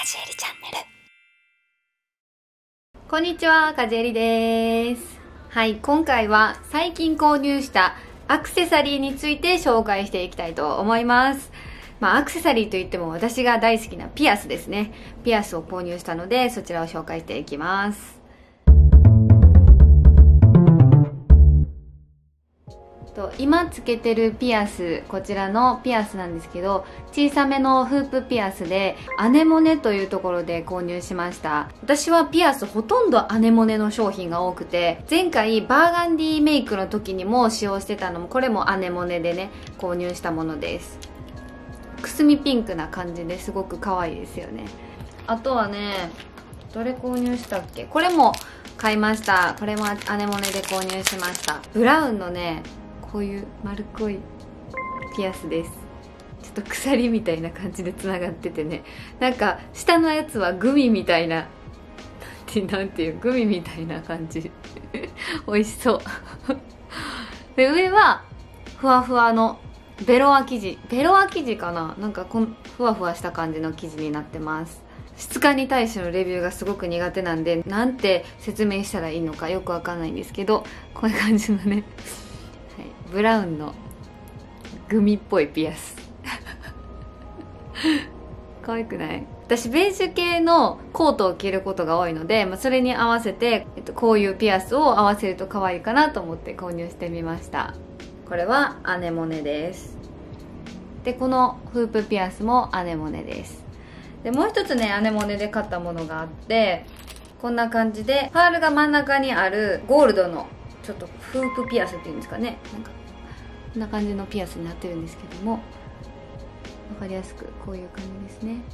じえりチャンネル。 こんにちは、かじえりです。はい、今回は最近購入したアクセサリーについて紹介していきたいと思います。アクセサリーといっても私が大好きなピアスですね。ピアスを購入したので、そちらを紹介していきます。今つけてるピアス、こちらのピアスなんですけど、小さめのフープピアスでアネモネというところで購入しました。私はピアスほとんどアネモネの商品が多くて、前回バーガンディメイクの時にも使用してたのも、これもアネモネでね購入したものです。くすみピンクな感じですごく可愛いですよね。あとはね、どれ購入したっけ、これも買いました。これもアネモネで購入しました。ブラウンのね、こういう丸っこいピアスです。ちょっと鎖みたいな感じでつながっててね、なんか下のやつはグミみたいな、なんていうグミみたいな感じ美味しそうで、上はふわふわのベロア生地かな、なんかふわふわした感じの生地になってます。質感に対してのレビューがすごく苦手なんで、なんて説明したらいいのかよくわかんないんですけど、こういう感じのねブラウンのグミっぽいピアス可愛くない？私ベージュ系のコートを着ることが多いので、それに合わせて、こういうピアスを合わせると可愛いかなと思って購入してみました。これはアネモネです。で、このフープピアスもアネモネです。で、もう一つね、アネモネで買ったものがあって、こんな感じでパールが真ん中にあるゴールドのちょっとフープピアスっていうんですかね、なんかこんな感じのピアスになってるんですけども、分かりやすくこういう感じですね。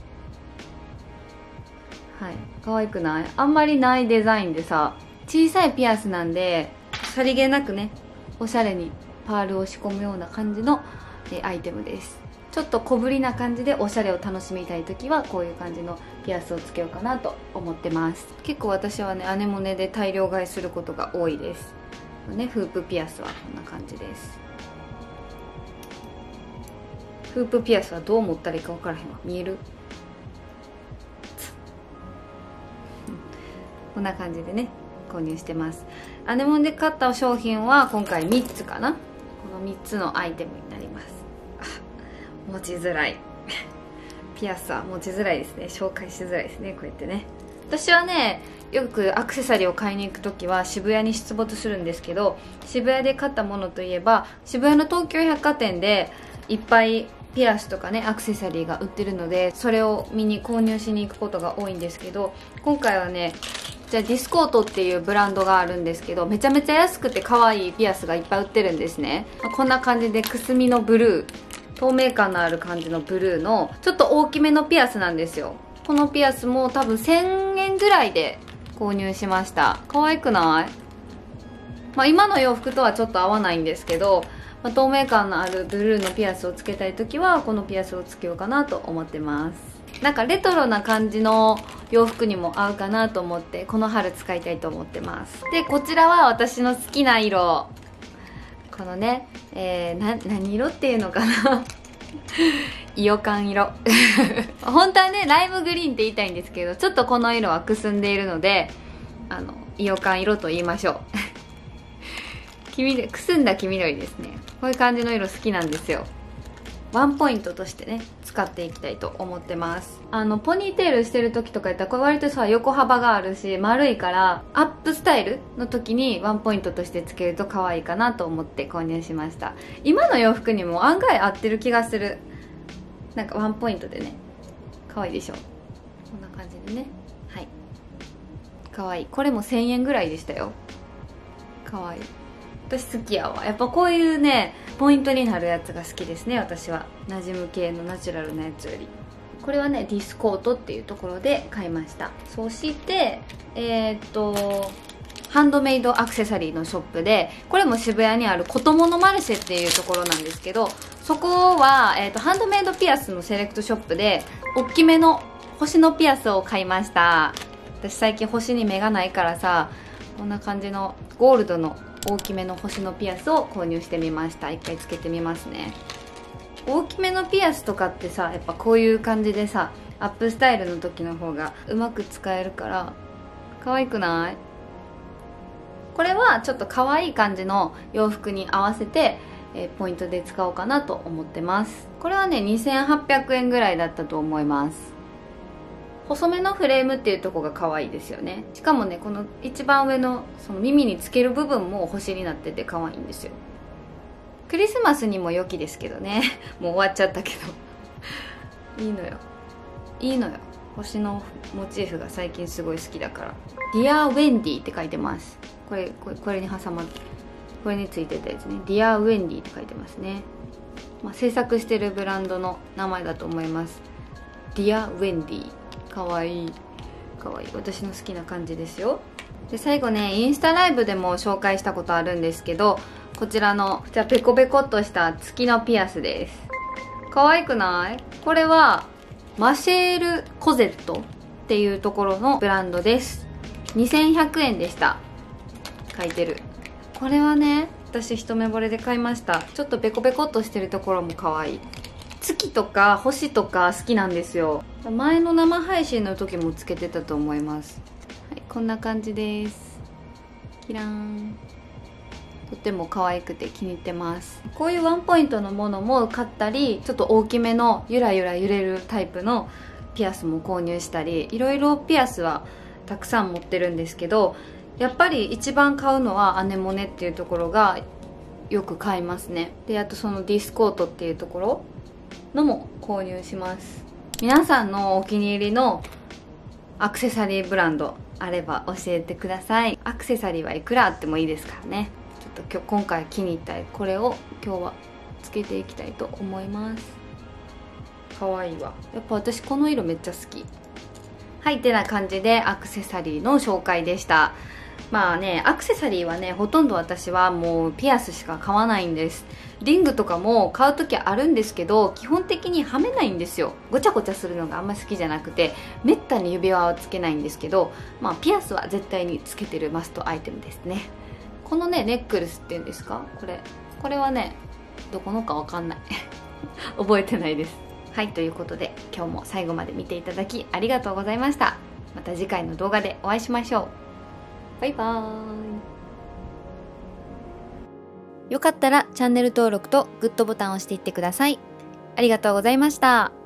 はい、可愛くない？あんまりないデザインでさ、小さいピアスなんでさりげなくね、おしゃれにパールを仕込むような感じのアイテムです。ちょっと小ぶりな感じでおしゃれを楽しみたい時はこういう感じのピアスをつけようかなと思ってます。結構私はね、アネモネで大量買いすることが多いです。ね、フープピアスはこんな感じです。フープピアスはどう持ったらいいか分からへんわ。見える？こんな感じでね購入してます。アネモネで買った商品は今回3つかな。この3つのアイテムになります。持ちづらいピアスは持ちづらいですね。紹介しづらいですね、こうやってね。私はね、よくアクセサリーを買いに行く時は渋谷に出没するんですけど、渋谷で買ったものといえば、渋谷の東急百貨店でいっぱいピアスとかねアクセサリーが売ってるので、それを見に購入しに行くことが多いんですけど、今回はね、じゃあディスコートっていうブランドがあるんですけど、めちゃめちゃ安くて可愛いピアスがいっぱい売ってるんですね。こんな感じでくすみのブルー、透明感のある感じのブルーのちょっと大きめのピアスなんですよ。このピアスも多分1000円ぐらいで購入しました。可愛くない？今の洋服とはちょっと合わないんですけど、透明感のあるブルーのピアスをつけたい時はこのピアスをつけようかなと思ってます。なんかレトロな感じの洋服にも合うかなと思って、この春使いたいと思ってます。で、こちらは私の好きな色、このね、何色っていうのかなイヨカン色本当はねライムグリーンって言いたいんですけど、ちょっとこの色はくすんでいるので、イヨカン色と言いましょうくすんだ黄緑ですね。こういう感じの色好きなんですよ。ワンポイントとしてね使っていきたいと思ってます。ポニーテールしてる時とかやったら、これ割とさ横幅があるし丸いから、アップスタイルの時にワンポイントとしてつけると可愛いかなと思って購入しました。今の洋服にも案外合ってる気がする。なんかワンポイントでね可愛いでしょ。こんな感じでね、はい、可愛い。これも1000円ぐらいでしたよ。可愛い。私好きやわ。やっぱこういうねポイントになるやつが好きですね、私は。馴染む系のナチュラルなやつより。これはねディスコートっていうところで買いました。そしてハンドメイドアクセサリーのショップで、これも渋谷にあるコトモノマルシェっていうところなんですけど、そこは、ハンドメイドピアスのセレクトショップで大きめの星のピアスを買いました。私最近星に目がないからさ、こんな感じのゴールドの大きめの星のピアスを購入してみました。一回つけてみますね。大きめのピアスとかってさ、やっぱこういう感じでさアップスタイルの時の方がうまく使えるから可愛くない？これはちょっと可愛い感じの洋服に合わせて、ポイントで使おうかなと思ってます。これはね2800円ぐらいだったと思います。細めのフレームっていうとこが可愛いですよね。しかもねこの一番上のその耳につける部分も星になってて可愛いんですよ。クリスマスにも良きですけどねもう終わっちゃったけどいいのよいいのよ。星のモチーフが最近すごい好きだから。 Dear Wendy って書いてます。これに挟まってこれについてたやつね。 Dear Wendy って書いてますね。制作してるブランドの名前だと思います。 Dear Wendy かわいいかわいい。私の好きな感じですよ。で最後ねインスタライブでも紹介したことあるんですけど、こちらのペコペコっとした月のピアスです。可愛くない？これはマシェール・コゼットっていうところのブランドです。2100円でした。書いてる。これはね私一目惚れで買いました。ちょっとペコペコっとしてるところも可愛い。月とか星とか好きなんですよ。前の生配信の時もつけてたと思います。はい、こんな感じです。キラーン。とっても可愛くて気に入ってます。こういうワンポイントのものも買ったり、ちょっと大きめのゆらゆら揺れるタイプのピアスも購入したり、いろいろピアスはたくさん持ってるんですけど、やっぱり一番買うのはアネモネっていうところがよく買いますね。であとそのディスコートっていうところのも購入します。皆さんのお気に入りのアクセサリーブランドあれば教えてください。アクセサリーはいくらあってもいいですからね。ちょっと今回気に入ったこれを今日はつけていきたいと思います。かわいいわ。やっぱ私この色めっちゃ好き。はいってな感じでアクセサリーの紹介でした。まあねアクセサリーはねほとんど私はもうピアスしか買わないんです。リングとかも買う時あるんですけど基本的にはめないんですよ。ごちゃごちゃするのがあんま好きじゃなくてめったに指輪はつけないんですけど、ピアスは絶対につけてるマストアイテムですね。このねネックレスっていうんですか、これはねどこのかわかんない覚えてないです。はいということで今日も最後まで見ていただきありがとうございました。また次回の動画でお会いしましょう。バイバーイ。よかったらチャンネル登録とグッドボタンを押していってください。ありがとうございました。